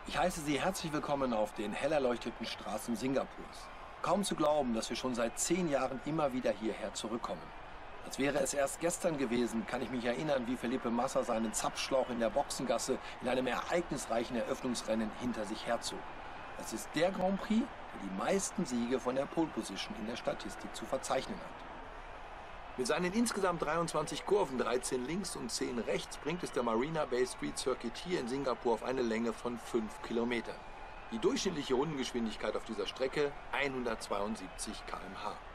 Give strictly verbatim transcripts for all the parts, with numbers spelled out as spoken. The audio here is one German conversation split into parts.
Ich heiße Sie herzlich willkommen auf den hell erleuchteten Straßen Singapurs. Kaum zu glauben, dass wir schon seit zehn Jahren immer wieder hierher zurückkommen. Als wäre es erst gestern gewesen, kann ich mich erinnern, wie Felipe Massa seinen Zapfschlauch in der Boxengasse in einem ereignisreichen Eröffnungsrennen hinter sich herzog. Es ist der Grand Prix, der die meisten Siege von der Pole Position in der Statistik zu verzeichnen hat. Mit seinen insgesamt dreiundzwanzig Kurven, dreizehn links und zehn rechts, bringt es der Marina Bay Street Circuit hier in Singapur auf eine Länge von fünf Kilometern. Die durchschnittliche Rundengeschwindigkeit auf dieser Strecke hundertzweiundsiebzig Kilometer pro Stunde.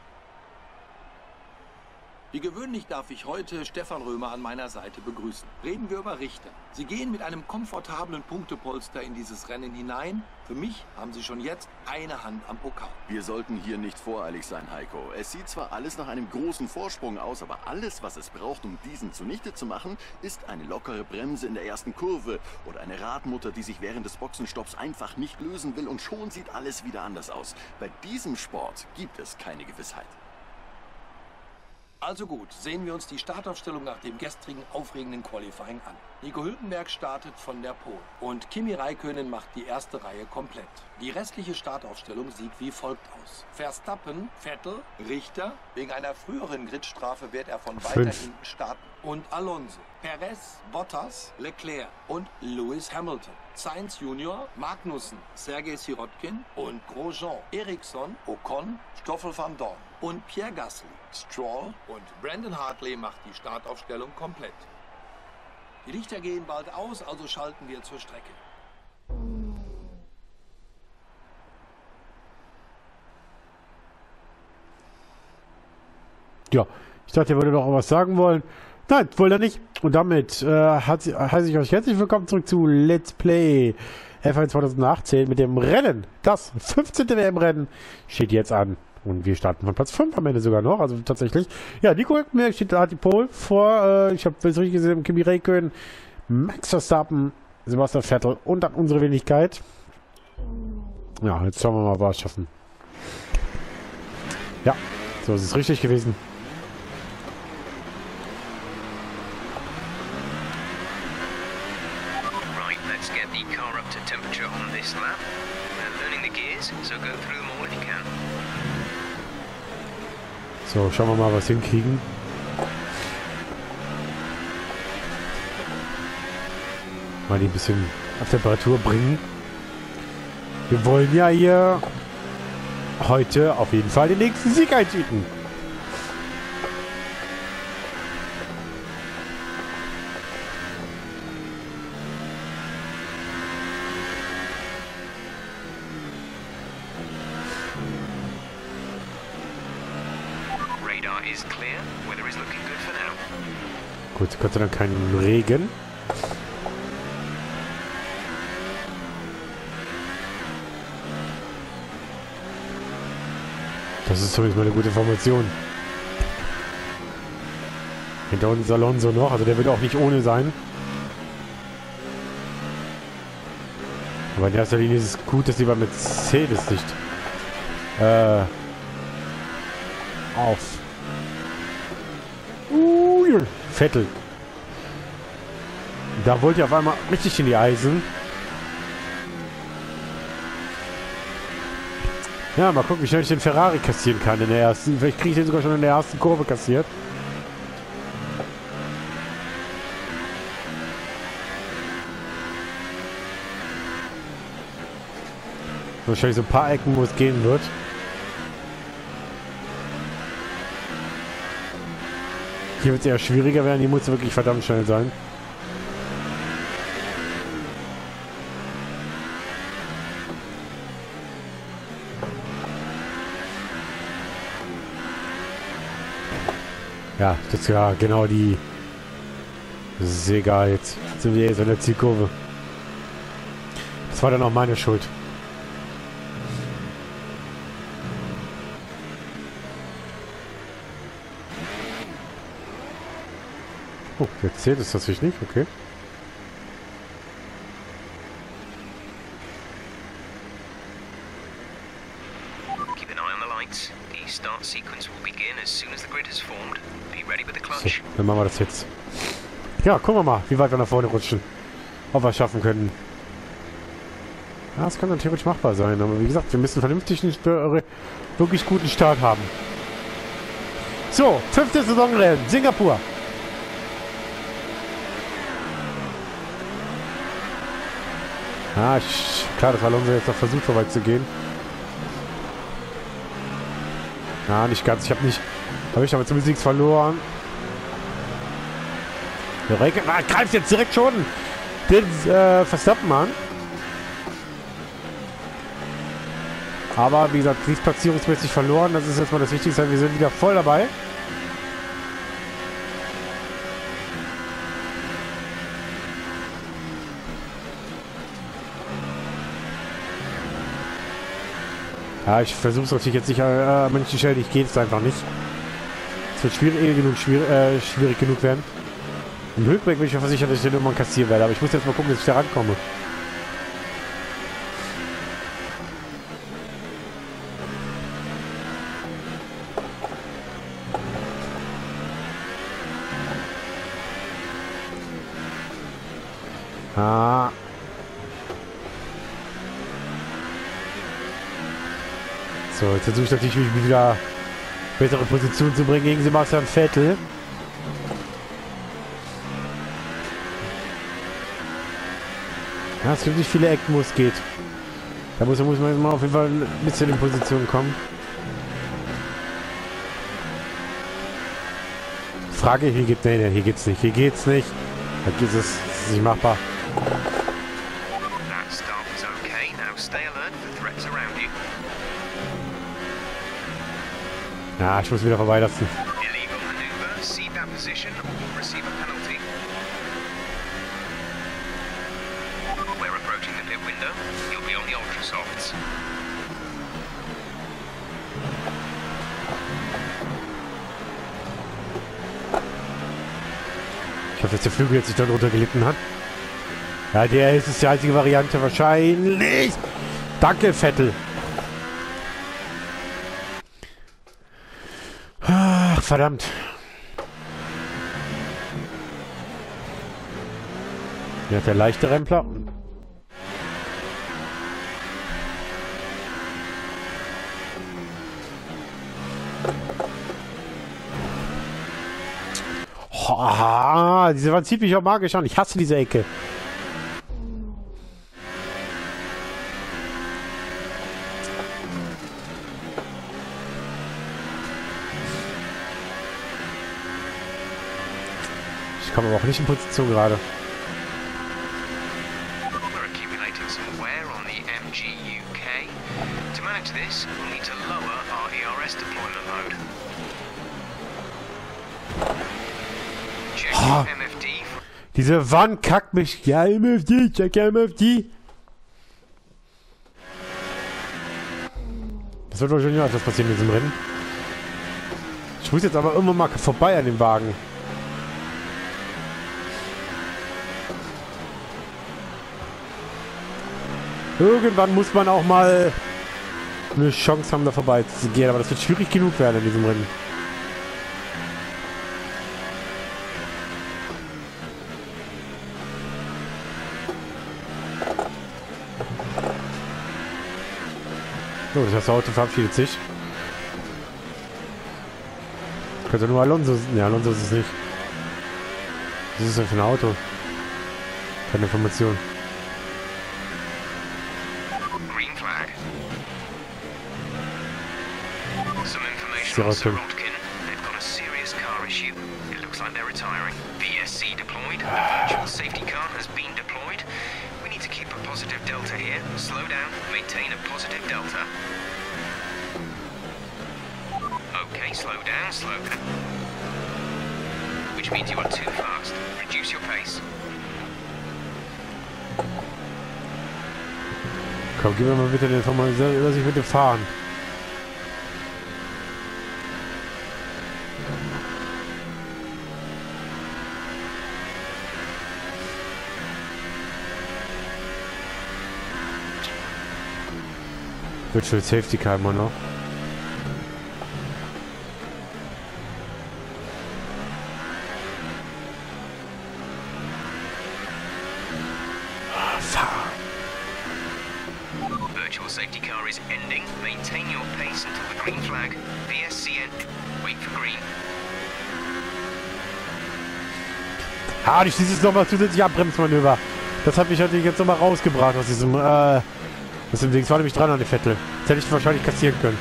Wie gewöhnlich darf ich heute Stefan Römer an meiner Seite begrüßen. Reden wir über Richter. Sie gehen mit einem komfortablen Punktepolster in dieses Rennen hinein. Für mich haben Sie schon jetzt eine Hand am Pokal. Wir sollten hier nicht voreilig sein, Heiko. Es sieht zwar alles nach einem großen Vorsprung aus, aber alles, was es braucht, um diesen zunichte zu machen, ist eine lockere Bremse in der ersten Kurve oder eine Radmutter, die sich während des Boxenstopps einfach nicht lösen will, und schon sieht alles wieder anders aus. Bei diesem Sport gibt es keine Gewissheit. Also gut, sehen wir uns die Startaufstellung nach dem gestrigen aufregenden Qualifying an. Nico Hülkenberg startet von der Pole und Kimi Räikkönen macht die erste Reihe komplett. Die restliche Startaufstellung sieht wie folgt aus. Verstappen, Vettel, Richter. Wegen einer früheren Gridstrafe wird er von weiter hinten starten. Und Alonso, Perez, Bottas, Leclerc und Lewis Hamilton. Sainz Junior, Magnussen, Sergei Sirotkin und Grosjean, Ericsson, Ocon, Stoffel van Dorn und Pierre Gasly. Stroll und Brandon Hartley macht die Startaufstellung komplett. Die Lichter gehen bald aus, also schalten wir zur Strecke. Ja, ich dachte, er würde noch was sagen wollen. Nein, wollte er nicht. Und damit äh, heiße ich euch herzlich willkommen zurück zu Let's Play F eins zweitausendachtzehn mit dem Rennen. Das fünfzehnte W M-Rennen steht jetzt an. Und wir starten von Platz fünf am Ende sogar noch. Also tatsächlich. Ja, Nico Hülkenberg steht da, die Pole vor. Äh, ich habe es richtig gesehen, Kimi Räikkönen, Max Verstappen, Sebastian Vettel und dann unsere Wenigkeit. Ja, jetzt schauen wir mal, was wir schaffen. Ja, so ist es richtig gewesen. So, schauen wir mal, was wir hinkriegen. Mal die ein bisschen auf Temperatur bringen. Wir wollen ja hier heute auf jeden Fall den nächsten Sieg eintüten. Gut, Gott sei Dank keinen Regen. Das ist zumindest mal eine gute Formation. Hinter uns Alonso noch, also der wird auch nicht ohne sein. Aber in erster Linie ist es gut, dass die bei Mercedes nicht äh, auf Vettel. Da wollte ich auf einmal richtig in die Eisen. Ja, mal gucken, wie schnell ich den Ferrari kassieren kann in der ersten. Vielleicht kriege ich den sogar schon in der ersten Kurve kassiert. Wahrscheinlich so ein paar Ecken, wo es gehen wird. Hier wird es eher schwieriger werden. Hier muss es wirklich verdammt schnell sein. Ja, das ist ja genau die... Das ist egal, jetzt sind wir jetzt an der Zielkurve. Das war dann auch meine Schuld. Oh, jetzt zählt es tatsächlich nicht, okay. So, dann machen wir das jetzt. Ja, gucken wir mal, wie weit wir nach vorne rutschen. Ob wir es schaffen können. Ja, das kann natürlich machbar sein, aber wie gesagt, wir müssen vernünftig einen wirklich guten Start haben. So, fünfte Saisonrennen, Singapur. Ja, ich, klar, dass Alonso jetzt noch versucht, so weit zu gehen. Ja, nicht ganz. Ich habe nicht... Habe ich aber zumindest nichts verloren. Der Räuke ah, greift jetzt direkt schon den äh, Verstappen an. Aber wie gesagt, nichts platzierungsmäßig verloren. Das ist jetzt mal das Wichtigste. Wir sind wieder voll dabei. Ja, ich versuche es natürlich jetzt nicht, äh, manchen Stellen geht es einfach nicht. Es wird schwierig, eh genug, schwierig, äh, schwierig genug werden. Im Rückblick bin ich mir versichert, dass ich den irgendwann kassieren werde, aber ich muss jetzt mal gucken, dass ich da rankomme. Ah. So, jetzt versuche ich natürlich, mich wieder bessere Position zu bringen gegen Sebastian Vettel. Ja, es gibt nicht viele Ecken, wo es geht. Da muss, muss man mal auf jeden Fall ein bisschen in Position kommen. Frage, hier geht, nee, nee, hier geht's nicht, hier geht's nicht. Da geht es, das ist nicht machbar. Ja, ich muss wieder vorbeilassen. Ich hoffe, dass der Flügel jetzt nicht darunter gelitten hat. Ja, der ist es die einzige Variante wahrscheinlich. Danke, Vettel. Ach, verdammt. Hier hat der leichte Rempler. Oh, diese Wand zieht mich auch magisch an. Ich hasse diese Ecke. Ich komme aber auch nicht in Position gerade. Oh, diese Wand kackt mich. Ja, M F D, check M F D. Das wird wahrscheinlich noch etwas passieren in diesem Rennen. Ich muss jetzt aber irgendwann mal vorbei an dem Wagen. Irgendwann muss man auch mal eine Chance haben, da vorbei zu gehen. Aber das wird schwierig genug werden in diesem Rennen. So, das Auto verabschiedet sich. Könnte nur Alonso sein. Ja, Alonso ist es nicht. Was ist das denn für ein Auto? Keine Information. Green flag. Some information Sehr on schön. Sirotkin. They've got a serious car issue. It looks like they're retiring. V S C deployed. The virtual safety car has been deployed. We need to keep a positive delta here. Slow down. Maintain a positive delta. Okay, slow down, slow down. Which means you are too fast. Reduce your pace. Komm, gib mir mal bitte den Information, dass ich bitte fahren. Virtual Safety Car immer noch. safety car is ending. Maintain your pace until the green flag. V S C N. Wait for green. Ah, durch dieses nochmal zusätzliche Abbremsmanöver. Das hat mich natürlich jetzt nochmal rausgebracht aus diesem, äh, das war nämlich dran an die Vettel. Das hätte ich wahrscheinlich kassieren können.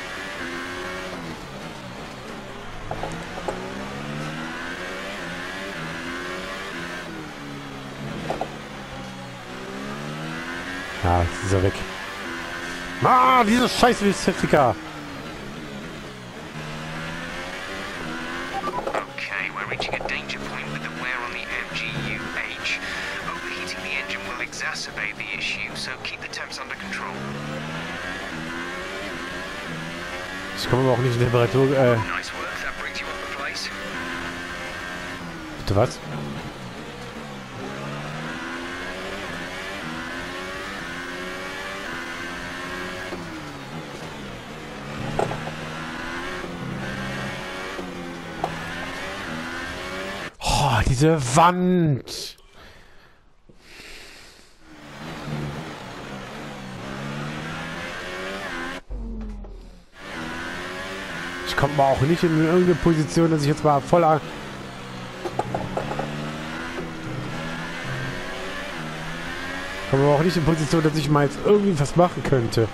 Ja, jetzt ist er weg. Ah, diese scheiß Safety Car. Okay, we're reaching a danger point with the wear on the M G U H. Overheating the engine will exacerbate the issue, so keep the temps under control. Ich komme aber auch nicht in Temperatur. Äh, Nice work, that brings you off the place. bitte was? Oh, diese Wand. Ich komme mal auch nicht in irgendeine Position, dass ich jetzt mal voll an... Ich komme aber auch nicht in Position, dass ich mal jetzt irgendwie was machen könnte.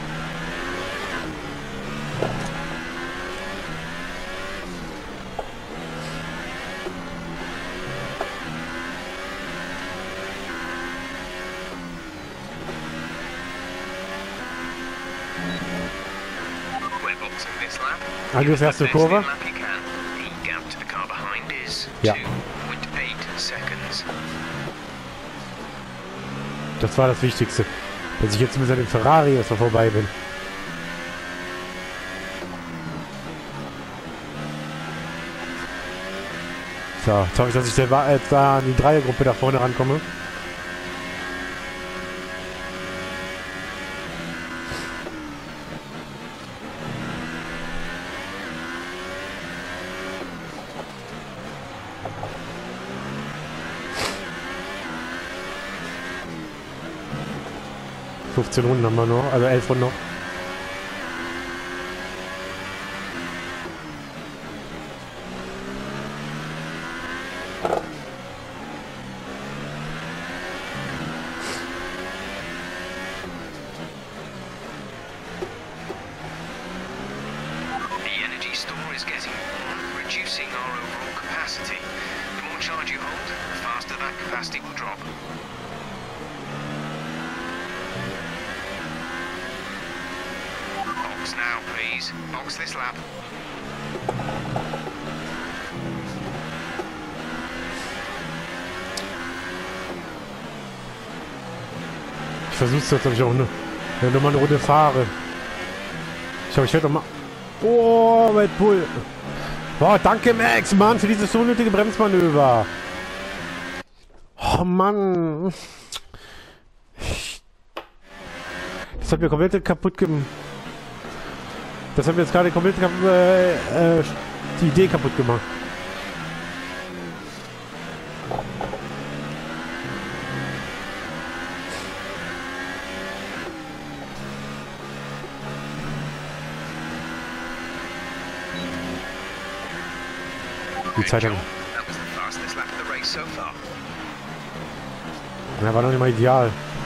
Angriff erste Kurve. Ja. Das war das Wichtigste. Dass ich jetzt mit dem Ferrari erstmal vorbei bin. So, jetzt hoffe ich, dass ich selber jetzt da an die Dreiergruppe da vorne rankomme. fünfzehn Runden haben wir noch, also elf Runden noch. The energy store is getting warm, reducing our overall capacity. The more charge you hold, the faster that capacity will drop. Box now, please. Box this lap. Ich versuch's jetzt, ob ich auch eine, wenn ich mal eine Runde fahre. Ich glaube, ich werde doch mal... Oh, Red Bull. Boah, danke Max, Mann, für dieses unnötige Bremsmanöver. Oh, Mann. Das hat mir komplett kaputt gemacht. Das hat mir jetzt gerade komplett äh, äh, die Idee kaputt gemacht. Die Zeit haben. Ja, war noch nicht mal ideal.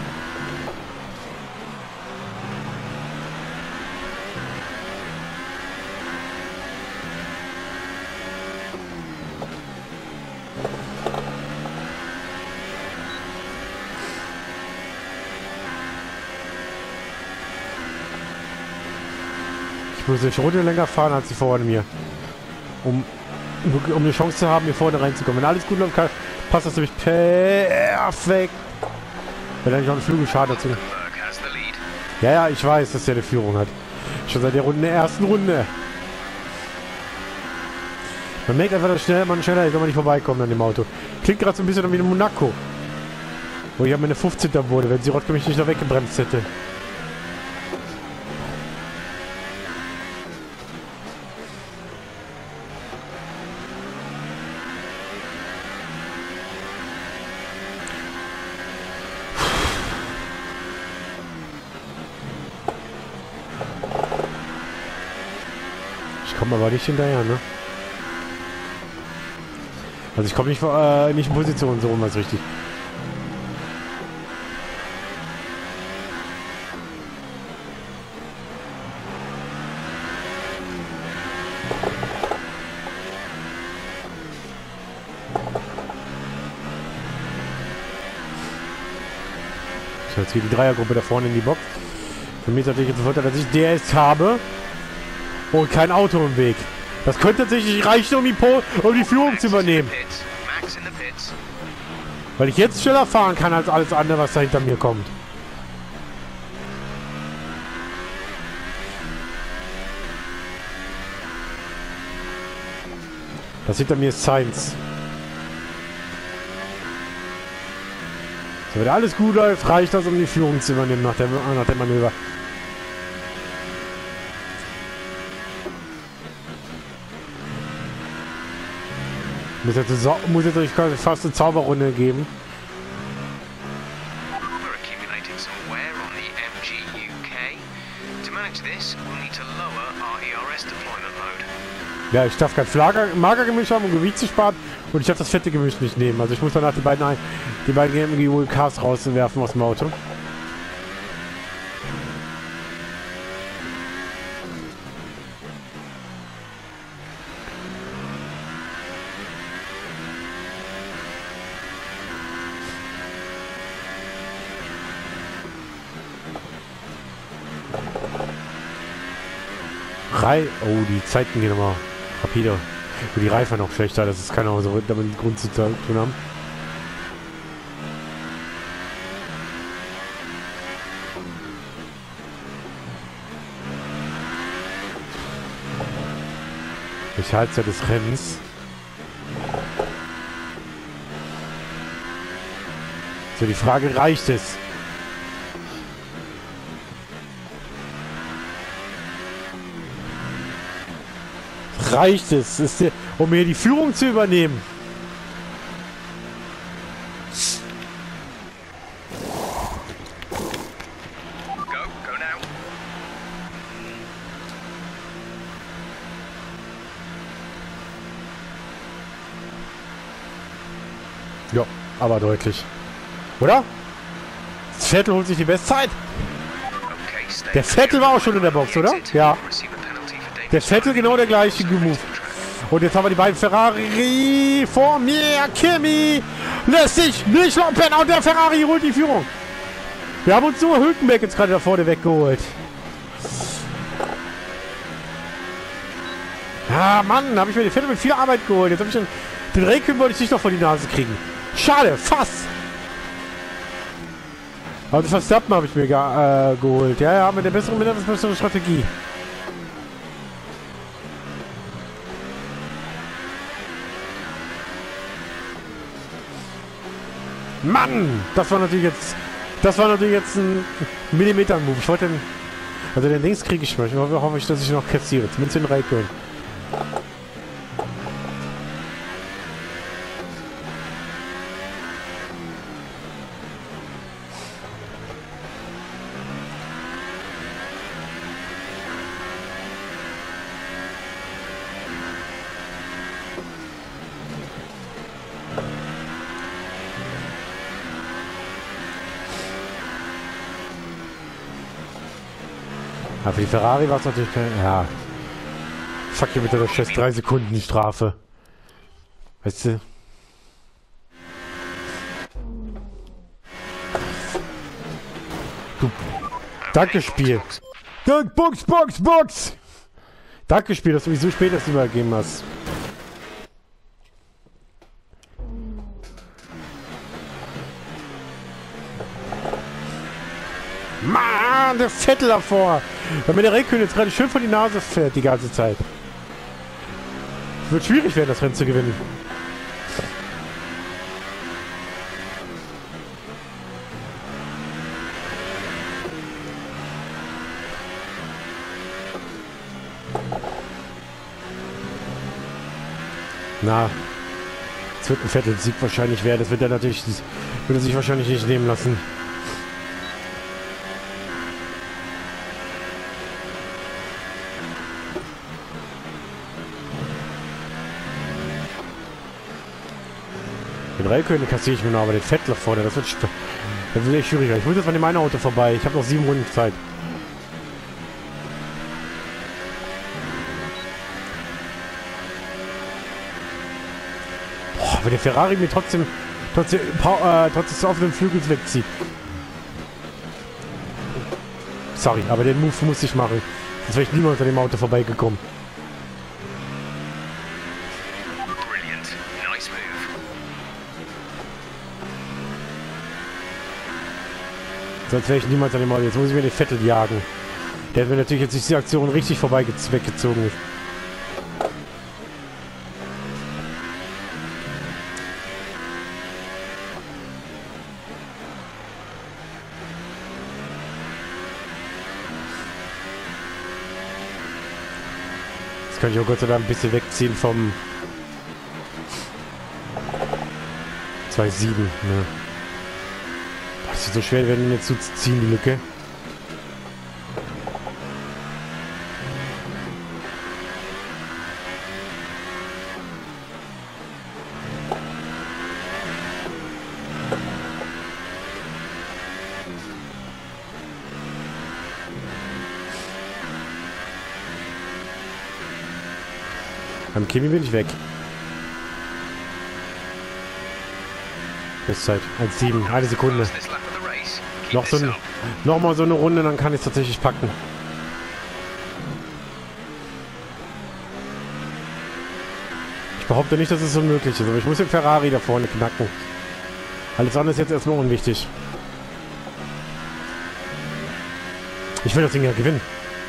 Ich muss eine Runde länger fahren als die vorne mir. Um, um eine Chance zu haben, hier vorne reinzukommen. Wenn alles gut läuft, kann, passt das nämlich perfekt. Wenn er nicht noch einen Flügelschaden dazu. Ja, ja, ich weiß, dass der eine Führung hat. Schon seit der Runde, der ersten Runde. Man merkt einfach, dass schnell, man schneller ist, wenn man nicht vorbeikommt an dem Auto. Klingt gerade so ein bisschen wie in Monaco. Wo ich am Ende fünfzehnter wurde, wenn sie Rotke mich nicht noch weggebremst hätte. Kommt aber nicht hinterher, ne? Also ich komme nicht, äh, nicht in Position, so rum was richtig. Jetzt geht die Dreiergruppe da vorne in die Box. Für mich ist natürlich jetzt Vorteil, dass ich D S habe und kein Auto im Weg. Das könnte tatsächlich reichen, um die, po um die Führung zu übernehmen. Weil ich jetzt schneller fahren kann als alles andere, was da hinter mir kommt. Das hinter mir ist Sainz. Wenn alles gut läuft, reicht das, um die Führung zu übernehmen nach dem, nach dem Manöver. Muss jetzt, muss jetzt fast eine Zauberrunde geben. Ja, ich darf kein Magergemisch haben, um Gewicht zu sparen. Und ich darf das fette Gemisch nicht nehmen. Also ich muss danach die beiden, die beiden M G U Ks rauswerfen aus dem Auto. Rei oh, die Zeiten gehen immer rapide. Und die Reifen noch schlechter, das ist keine Ahnung, so damit einen Grund zu tun haben. Ich halte ja des Rennens. So, die Frage, reicht es? Reicht es, ist der, um hier die Führung zu übernehmen? Go, go now. Ja, aber deutlich. Oder? Vettel holt sich die Bestzeit. Der Vettel war auch schon in der Box, oder? Ja. Der Vettel genau der gleiche Move. Und jetzt haben wir die beiden Ferrari vor mir. Kimi lässt sich nicht loppen. Und der Ferrari holt die Führung. Wir haben uns nur Hülkenberg jetzt gerade da vorne weggeholt. Ah, Mann, habe ich mir den Vettel mit viel Arbeit geholt. Jetzt habe ich den, den Räikkönen wollte ich nicht noch vor die Nase kriegen. Schade, fast. Aber das Verstappen habe ich mir ge äh, geholt. Ja, ja, mit der besseren, mit der besseren Strategie. Mann! Das war natürlich jetzt... Das war natürlich jetzt ein Millimeter-Move. Ich wollte den... Also den Dings kriege ich mal. Ich hoffe, hoffe ich, dass ich noch kassiere. Zumindest den Räikkönen. Ja, für die Ferrari war es natürlich kein... Ja. Fuck hier mit der scheiß drei Sekunden Strafe. Weißt du? Du. Danke, Spiel. Box, Box, Box! Danke, Spiel, dass du mich so spät erst übergeben hast. Mann, der Vettel davor. Weil mir der Räikkönen jetzt gerade schön vor die Nase fährt die ganze Zeit. Es wird schwierig werden, das Rennen zu gewinnen. Na, es wird ein Vettel-Sieg wahrscheinlich werden. Das wird er natürlich, das würde er sich wahrscheinlich nicht nehmen lassen. Den Räikkönen kassiere ich mir noch, aber den Vettel vorne, das wird, das wird echt schwieriger. Ich muss jetzt mal in meinem Auto vorbei. Ich habe noch sieben Runden Zeit. Boah, wenn der Ferrari mir trotzdem trotzdem, äh, trotzdem auf den Flügel wegzieht. Sorry, aber den Move muss ich machen. Sonst wäre ich niemals an dem Auto vorbeigekommen. Brilliant. Nice move. Sonst wäre ich niemals an dem Auto. Jetzt muss ich mir den Vettel jagen. Der hat mir natürlich jetzt diese Aktion richtig vorbei weggezogen. Das kann ich auch Gott sei Dank ein bisschen wegziehen vom zwei Komma sieben. Ne? Das ist so schwer, wenn jetzt zu ziehen, die Lücke. Beim Kimi bin ich weg. Bestzeit. eins Komma sieben. Eine Sekunde. Noch so ein, noch mal so eine Runde, dann kann ich es tatsächlich packen. Ich behaupte nicht, dass es unmöglich ist, aber ich muss den Ferrari da vorne knacken. Alles andere ist jetzt erstmal unwichtig. Ich will das Ding ja gewinnen.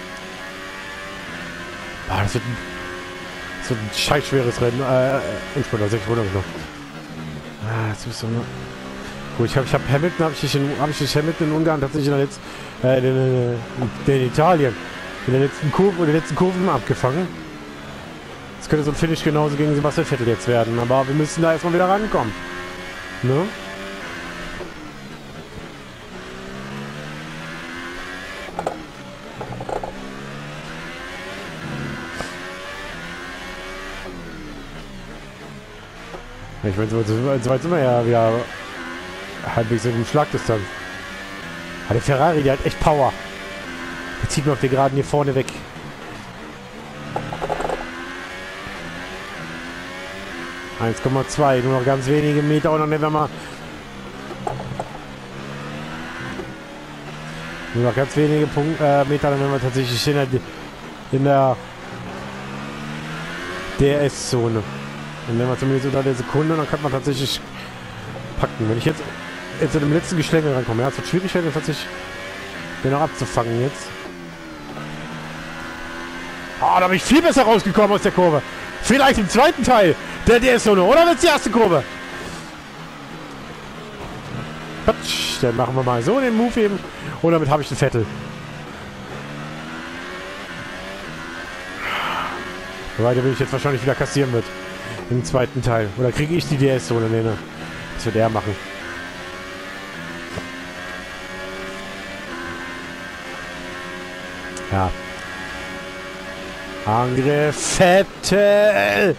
Ah, das wird ein so ein scheiß schweres Rennen. Äh, Endspurt, sechs Runden noch. Ah, jetzt müssen wir. Gut, ich habe ich hab Hamilton, habe ich in hab ich Hamilton in Ungarn tatsächlich in der letzten, äh, in, in, in Italien in der letzten Kurve oder letzten Kurven abgefangen. Das könnte so ein Finish genauso gegen Sebastian Vettel jetzt werden, aber wir müssen da erstmal wieder rankommen. Ne? Ich meine, so, so weit sind wir ja wieder halbwegs in Schlagdistanz. Aber der Ferrari, der hat echt Power. Der zieht mir auf den Geraden hier vorne weg. eins Komma zwei, nur noch ganz wenige Meter und dann werden wir mal... Nur noch ganz wenige Punkt, äh, Meter, dann werden wir tatsächlich in der, in der D R S-Zone. Und wenn man zumindest unter der Sekunde, dann kann man tatsächlich packen. Wenn ich jetzt, jetzt in dem letzten Geschlängel rankomme, ja, es wird schwierig werden, tatsächlich den noch abzufangen jetzt. Ah, da bin ich viel besser rausgekommen aus der Kurve. Vielleicht im zweiten Teil der D S-Zone, oder wird es die erste Kurve? Patsch, dann machen wir mal so den Move eben. Und damit habe ich den Vettel. Wobei der will ich jetzt wahrscheinlich wieder kassieren wird. Im zweiten Teil. Oder kriege ich die D S-Zone? Nee, ne? Das wird er machen. Ja. Angriff Vettel!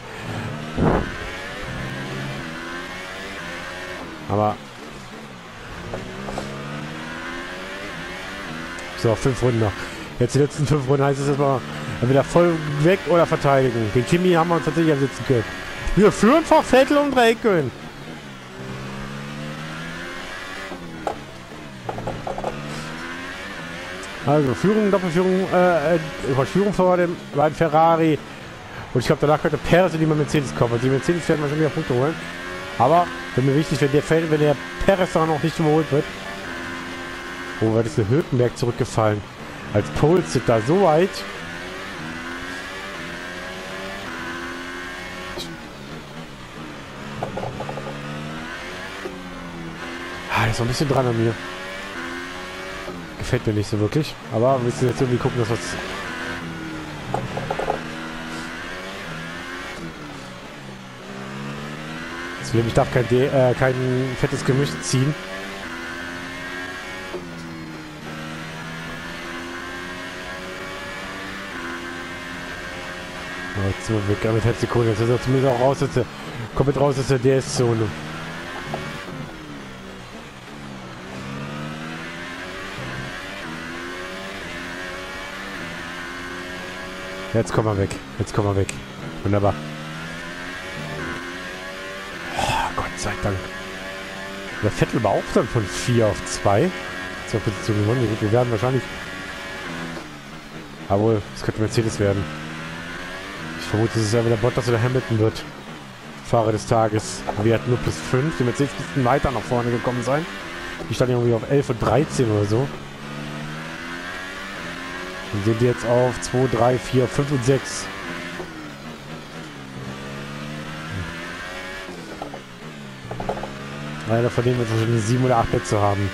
Aber... So, fünf Runden noch. Jetzt die letzten fünf Runden heißt es erstmal entweder voll weg oder verteidigen. Den Kimi haben wir uns tatsächlich am sitzen können. Wir führen vor Vettel und Räikkönen. Also Führung, Doppelführung, äh, äh, Führung vor dem beiden Ferrari. Und ich glaube, danach könnte Perez in die Mercedes kommen. Also die Mercedes werden wir schon wieder Punkte holen. Aber wenn mir wichtig, wenn der, wenn der Perez da noch nicht überholt wird. Oh, weil ist der Hülkenberg zurückgefallen. Als Pole sit da so weit. Ah, der ist noch ein bisschen dran an mir. Gefällt mir nicht so wirklich. Aber wir müssen jetzt irgendwie gucken, dass was... Ich darf kein, D äh, kein fettes Gemisch ziehen. Oh, jetzt sind wir weg, damit hätte Sekunde. Jetzt ist er zumindest auch raus, jetzt kommt mit raus aus der D S-Zone. Jetzt kommen wir weg. Jetzt kommen wir weg. Wunderbar. Oh, Gott sei Dank. Der Vettel war auch dann von vier auf zwei. Zur Position gewonnen. Wir werden wahrscheinlich... Jawohl, es könnte Mercedes werden. Ich vermute, dass es ja wieder Bottas oder Hamilton wird. Fahrer des Tages. Wir hatten nur plus fünf. Die Mercedes müssten weiter nach vorne gekommen sein. Die standen irgendwie auf elf und dreizehn oder so. Dann sind die jetzt auf zwei, drei, vier, fünf und sechs. Einer von denen wird wahrscheinlich sieben oder acht Plätze haben.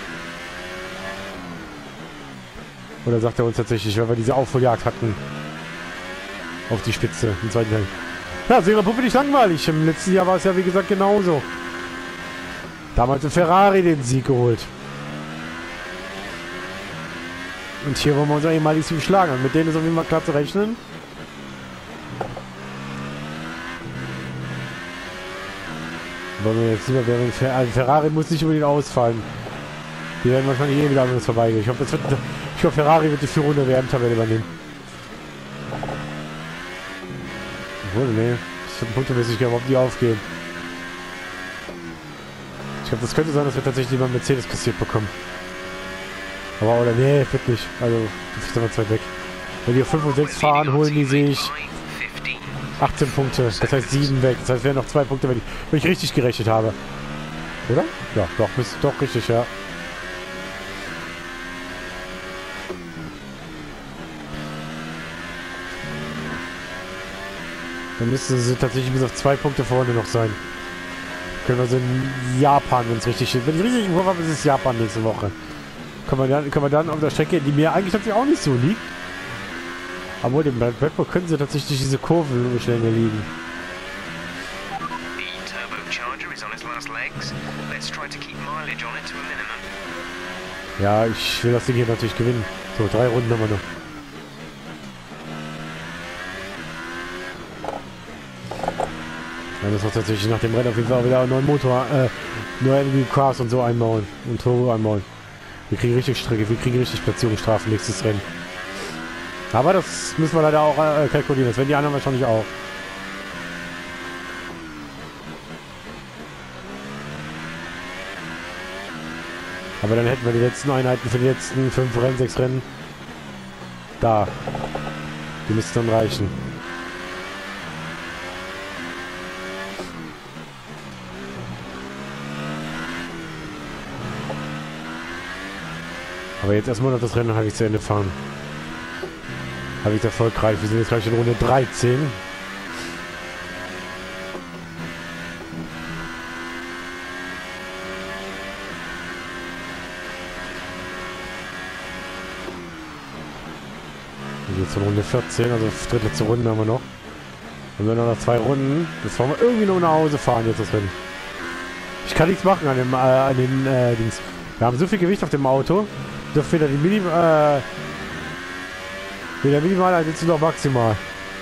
Oder sagt er uns tatsächlich, weil wir diese Aufholjagd hatten auf die Spitze im zweiten Teil. Ja, Singapur finde ich langweilig. Im letzten Jahr war es ja wie gesagt genauso. Damals hat Ferrari den Sieg geholt. Und hier wollen wir uns ehemaliges Team schlagen. Und mit denen ist auf jeden Fall klar zu rechnen. Wollen wir jetzt lieber während Fer also Ferrari muss nicht unbedingt ausfallen. Die werden wahrscheinlich eh wieder an uns vorbeigehen. Ich hoffe, ich hoffe, Ferrari wird die Führung der W M-Tabelle übernehmen. Obwohl, nee. Das wird punktemäßig überhaupt nicht aufgehen. Ich glaube, das könnte sein, dass wir tatsächlich mal Mercedes kassiert bekommen. Aber oder nee, wird nicht. Also, das ist immer zwei weg. Wenn die auf fünf und sechs fahren, holen die sich achtzehn Punkte. Das heißt sieben weg. Das heißt, wären noch zwei Punkte, wenn ich, wenn ich richtig gerechnet habe. Oder? Ja, doch, ist doch richtig, ja. Dann müssten sie tatsächlich bis auf zwei Punkte vorne noch sein. Können wir so in Japan, wenn es richtig ist. Wenn ich richtig im Kopf habe, ist es Japan nächste Woche. Können wir, dann, können wir dann auf der Strecke, die mir eigentlich tatsächlich auch nicht so liegt. Aber dem Red Bull können sie tatsächlich diese Kurvenlänge liegen. Ja, ich will das Ding hier natürlich gewinnen. So, drei Runden haben wir noch. Ja, das war tatsächlich nach dem Rennen auf jeden Fall wieder einen neuen Motor, äh, neue N W Cars und so einbauen und Turbo einbauen. Wir kriegen richtig Strecke, wir kriegen richtig Platzierungsstrafen nächstes Rennen. Aber das müssen wir leider auch äh, kalkulieren, das werden die anderen wahrscheinlich auch. Aber dann hätten wir die letzten Einheiten für die letzten fünf Rennen, sechs Rennen. Da. Die müssten dann reichen. Aber jetzt erstmal noch das Rennen habe ich zu Ende fahren. Habe ich erfolgreich. Wir sind jetzt gleich in Runde dreizehn. Jetzt in Runde vierzehn, also dritte Runde haben wir noch. Und wenn wir noch zwei Runden, das wollen wir irgendwie noch nach Hause fahren jetzt das Rennen. Ich kann nichts machen an dem, äh, an den äh, Dings. Wir haben so viel Gewicht auf dem Auto. Dürfen weder die Minim, äh, weder minimal als noch maximal.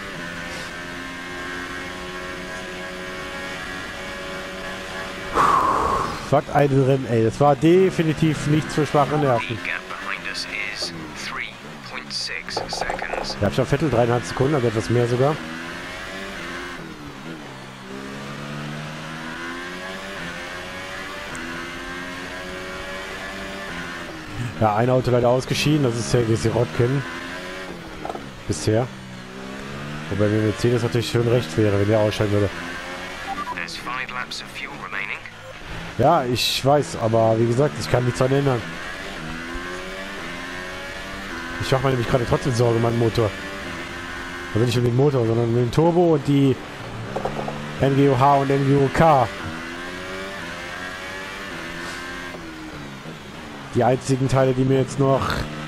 Was ein Rennen, ey. Das war definitiv nichts für schwache Nerven. Der Abstand Vettel dreieinhalb Sekunden, also etwas mehr sogar. Ja, ein Auto leider ausgeschieden, das ist der G C Rotkin. Bisher. Wobei mir Mercedes natürlich schon recht wäre, wenn der ausscheiden würde. Ja, ich weiß, aber wie gesagt, ich kann nichts daran ändern. Ich mache mir nämlich gerade trotzdem Sorge um meinen Motor. Also nicht um den Motor, sondern um den Turbo und die N G O H und N G O K. Die einzigen Teile, die mir jetzt noch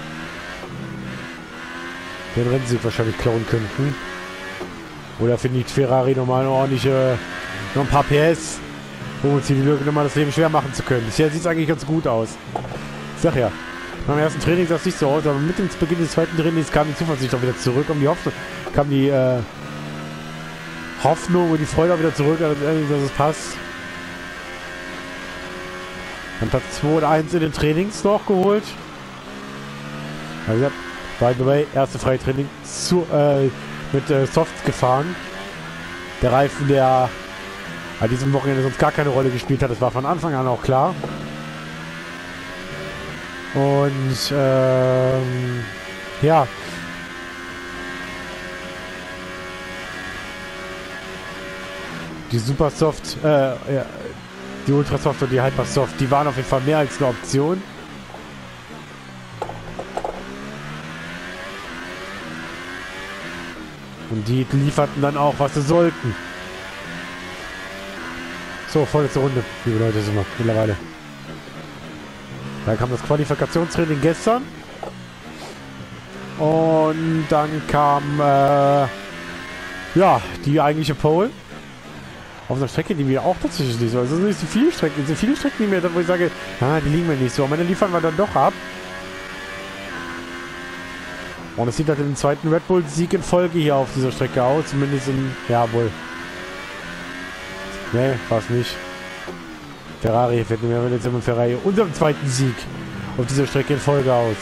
den Rennsieg wahrscheinlich klauen könnten. Oder findet Ferrari nochmal eine ordentliche, noch ein paar P S, um uns die Lücke nochmal das Leben schwer machen zu können. Bisher sieht es eigentlich ganz gut aus. Ich sag ja, beim ersten Training sah es nicht so aus, aber mit dem Beginn des zweiten Trainings kam die Zuversicht auch wieder zurück, um die Hoffnung, kam die äh, Hoffnung und die Freude auch wieder zurück, dass es passt. Dann Platz zwei und eins in den Trainings noch geholt. Wie gesagt, by the way, erste Freitraining zu, äh, mit äh, Softs gefahren. Der Reifen, der an diesem Wochenende sonst gar keine Rolle gespielt hat, das war von Anfang an auch klar. Und ähm, ja. Die Supersoft, äh, ja, die Ultrasoft und die Hypersoft, die waren auf jeden Fall mehr als eine Option. Und die lieferten dann auch, was sie sollten. So, vorletzte Runde, liebe Leute, sind wir mittlerweile. Dann kam das Qualifikationstraining gestern. Und dann kam, äh, ja, die eigentliche Pole. Auf einer Strecke, die mir auch tatsächlich nicht so. Also, es sind nicht so viele Strecken, es sind viele Strecken, die mir, wo ich sage, ah, die liegen mir nicht so. Aber dann liefern wir dann doch ab. Und es sieht halt im zweiten Red Bull-Sieg in Folge hier auf dieser Strecke aus. Zumindest in, ja, wohl. Nee, fast nicht. Ferrari fährt mir jetzt im Ferrari unserem zweiten Sieg auf dieser Strecke in Folge aus.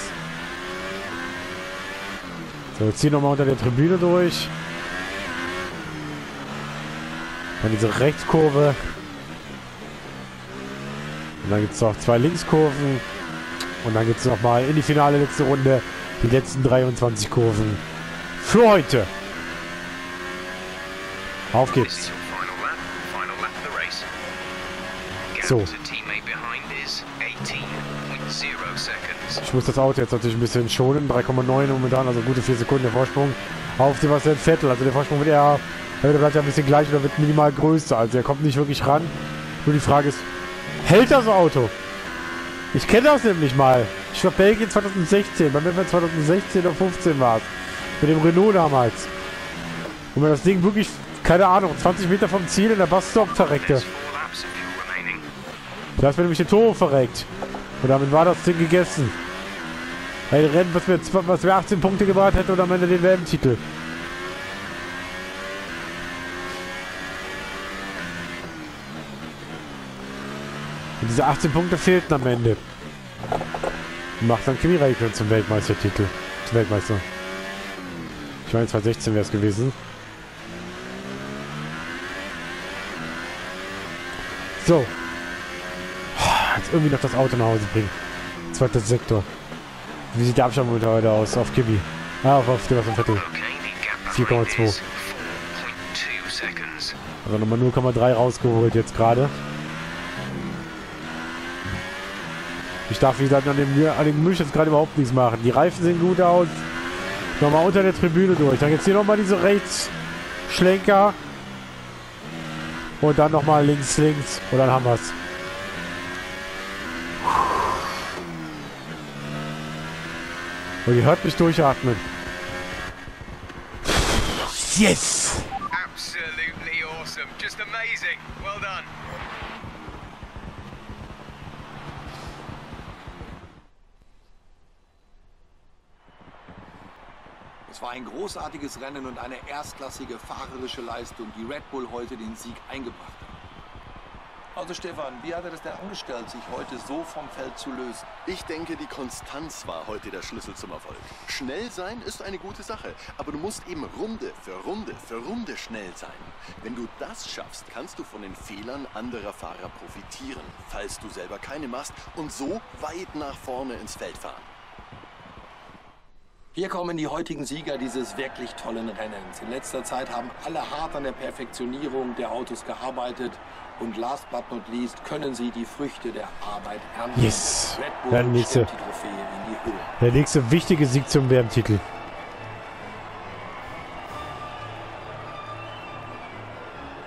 So, jetzt ziehen wir nochmal unter der Tribüne durch. Dann diese Rechtskurve. Und dann gibt es noch zwei Linkskurven. Und dann gibt es nochmal in die finale letzte Runde die letzten dreiundzwanzig Kurven für heute. Auf geht's. So. Ich muss das Auto jetzt natürlich ein bisschen schonen. drei Komma neun momentan, also gute vier Sekunden der Vorsprung auf Sebastian Vettel. Also der Vorsprung wird eher, der bleibt ja ein bisschen gleich oder wird minimal größer. Also er kommt nicht wirklich ran. Nur die Frage ist, hält das Auto? Ich kenne das nämlich mal. Ich war Belgien zwanzig sechzehn, bei mir war zwanzig sechzehn oder fünfzehn war es. Mit dem Renault damals. Und wenn das Ding wirklich, keine Ahnung, zwanzig Meter vom Ziel in der Busstop verreckte. Da ist mir nämlich der Turbo verreckt. Und damit war das Ding gegessen. Ein Rennen, was mir, was mir achtzehn Punkte gebracht hätte und am Ende den W M-Titel. Und diese achtzehn Punkte fehlten am Ende. Und macht dann Kimi Räikkönen zum Weltmeistertitel. Zum Weltmeister. Ich meine, zwanzig sechzehn wäre es gewesen. So. Jetzt irgendwie noch das Auto nach Hause bringen. Zweiter Sektor. Wie sieht der Abstand heute aus? Auf Kimi. Ah, auf, auf Sebastian Vettel. vier Komma zwei. Also nochmal null Komma drei rausgeholt jetzt gerade. Ich darf, wie gesagt, an dem, an dem Misch jetzt gerade überhaupt nichts machen. Die Reifen sehen gut aus. Nochmal unter der Tribüne durch. Dann jetzt hier nochmal diese Rechtsschlenker. Und dann nochmal links, links. Und dann haben wir es. Und ihr hört mich durchatmen. Yes! Absolutely awesome. Just amazing. Well done. Es war ein großartiges Rennen und eine erstklassige fahrerische Leistung, die Red Bull heute den Sieg eingebracht hat. Also Stefan, wie hat er das denn angestellt, sich heute so vom Feld zu lösen? Ich denke, die Konstanz war heute der Schlüssel zum Erfolg. Schnell sein ist eine gute Sache, aber du musst eben Runde für Runde für Runde schnell sein. Wenn du das schaffst, kannst du von den Fehlern anderer Fahrer profitieren, falls du selber keine machst und so weit nach vorne ins Feld fahren. Hier kommen die heutigen Sieger dieses wirklich tollen Rennens. In letzter Zeit haben alle hart an der Perfektionierung der Autos gearbeitet. Und last but not least können sie die Früchte der Arbeit ernten. Yes. Red Bull Der nächste, stemmt die Trophäe in die Höhe. der nächste wichtige Sieg zum W M-Titel.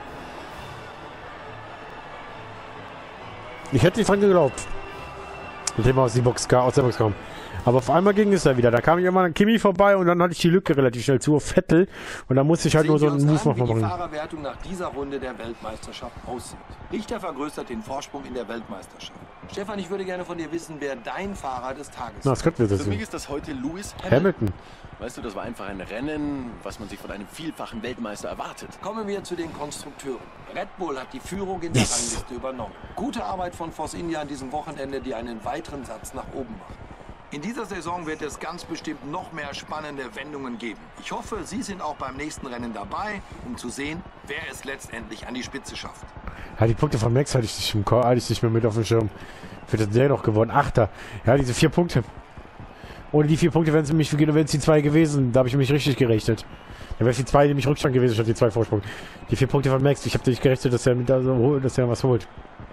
Ich hätte nicht dran geglaubt. Nachdem wir aus, die Box, aus der Box kamen. Aber auf einmal ging es ja wieder. Da kam ich immer an Kimi vorbei und dann hatte ich die Lücke relativ schnell zu auf Vettel. Und dann musste ich halt Sehen nur so wir einen uns Move an, wie machen. die Fahrerwertung nach dieser Runde der Weltmeisterschaft aussieht. Richter vergrößert den Vorsprung in der Weltmeisterschaft. Stefan, ich würde gerne von dir wissen, wer dein Fahrer des Tages Na, das könnten wir Für das mich sehen. ist das heute Lewis Hamilton. Hamilton. Weißt du, das war einfach ein Rennen, was man sich von einem vielfachen Weltmeister erwartet. Kommen wir zu den Konstrukteuren. Red Bull hat die Führung in der Yes. Rangliste übernommen. Gute Arbeit von Force India an diesem Wochenende, die einen weiteren Satz nach oben macht. In dieser Saison wird es ganz bestimmt noch mehr spannende Wendungen geben. Ich hoffe, Sie sind auch beim nächsten Rennen dabei, um zu sehen, wer es letztendlich an die Spitze schafft. Ja, die Punkte von Max hatte ich nicht, im Ko- hatte ich nicht mehr mit auf dem Schirm. Für das der noch gewonnen. Achter. Ja, diese vier Punkte. Ohne die vier Punkte wären es nämlich wären es die zwei gewesen. Da habe ich mich richtig gerechnet. Da wäre es die zwei nämlich Rückstand gewesen, statt die zwei Vorsprung. Die vier Punkte von Max. Ich habe nicht gerechnet, dass er, mit da so, dass er was holt.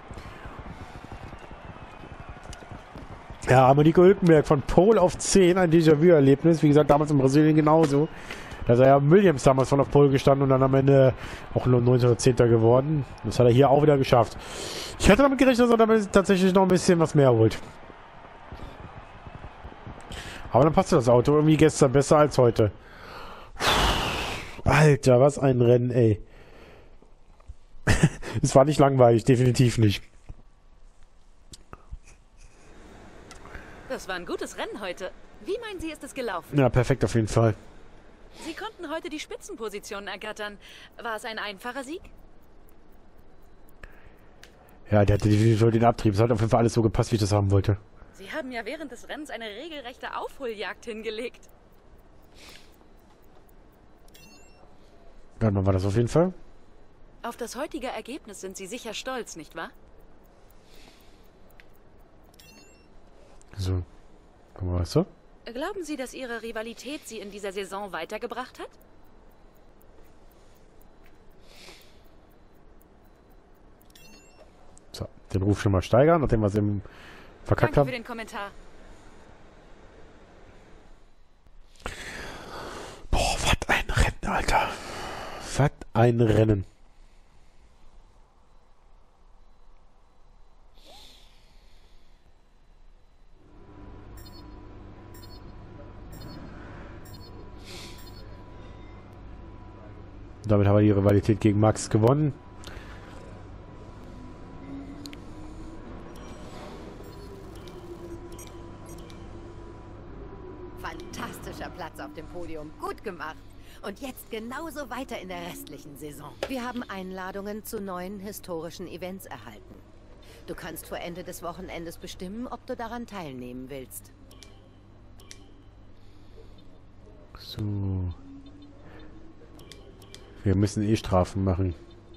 Ja, aber Nico Hülkenberg von Pole auf zehn, ein Déjà-vu-Erlebnis. Wie gesagt, damals in Brasilien genauso. Da ist er ja Williams damals von auf Pole gestanden und dann am Ende auch nur neunter oder zehnter geworden. Das hat er hier auch wieder geschafft. Ich hätte damit gerechnet, dass er damit tatsächlich noch ein bisschen was mehr holt. Aber dann passte das Auto irgendwie gestern besser als heute. Alter, was ein Rennen, ey. Es war nicht langweilig, definitiv nicht. Das war ein gutes Rennen heute. Wie meinen Sie, ist es gelaufen? Ja, perfekt auf jeden Fall. Sie konnten heute die Spitzenpositionen ergattern. War es ein einfacher Sieg? Ja, der hatte definitiv den Abtrieb. Es hat auf jeden Fall alles so gepasst, wie ich das haben wollte. Sie haben ja während des Rennens eine regelrechte Aufholjagd hingelegt. Dann war das auf jeden Fall. Auf das heutige Ergebnis sind Sie sicher stolz, nicht wahr? So. Guck mal, was so? Glauben Sie, dass Ihre Rivalität Sie in dieser Saison weitergebracht hat? So, den Ruf schon mal steigern, nachdem wir es eben verkackt Danke haben. für den Kommentar. Boah, was ein Rennen, Alter. Was ein Rennen. Damit haben wir die Rivalität gegen Max gewonnen. Fantastischer Platz auf dem Podium. Gut gemacht. Und jetzt genauso weiter in der restlichen Saison. Wir haben Einladungen zu neuen historischen Events erhalten. Du kannst vor Ende des Wochenendes bestimmen, ob du daran teilnehmen willst. So. Wir müssen eh Strafen machen.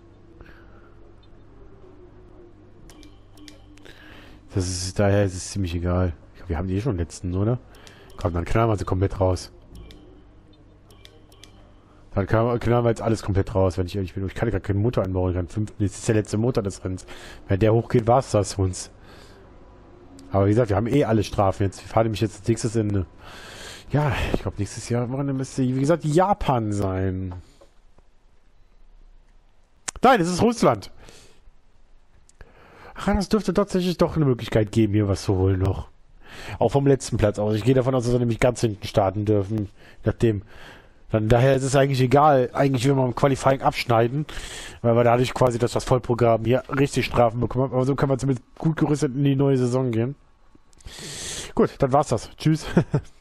Das ist, daher ist es ziemlich egal. Ich glaub, wir haben die eh schon letzten, oder? Komm, dann knallen wir sie komplett raus. Dann knallen wir jetzt alles komplett raus, wenn ich ehrlich bin. Ich kann gar keinen Motor einbauen. Ich kann fünften, das ist der letzte Motor des Rennens. Wenn der hochgeht, war es das für uns. Aber wie gesagt, wir haben eh alle Strafen jetzt. Wir fahren nämlich jetzt als nächstes in... Ja, ich glaube, nächstes Jahr müsste, wie gesagt, Japan sein. Nein, es ist Russland. Ach, das dürfte tatsächlich doch eine Möglichkeit geben, hier was zu holen noch. Auch vom letzten Platz aus. Ich gehe davon aus, dass wir nämlich ganz hinten starten dürfen. Nachdem. Dann, daher ist es eigentlich egal. Eigentlich will man im Qualifying abschneiden. Weil wir dadurch quasi das, das Vollprogramm hier richtig Strafen bekommen. Aber so kann man zumindest gut gerüstet in die neue Saison gehen. Gut, dann war's das. Tschüss.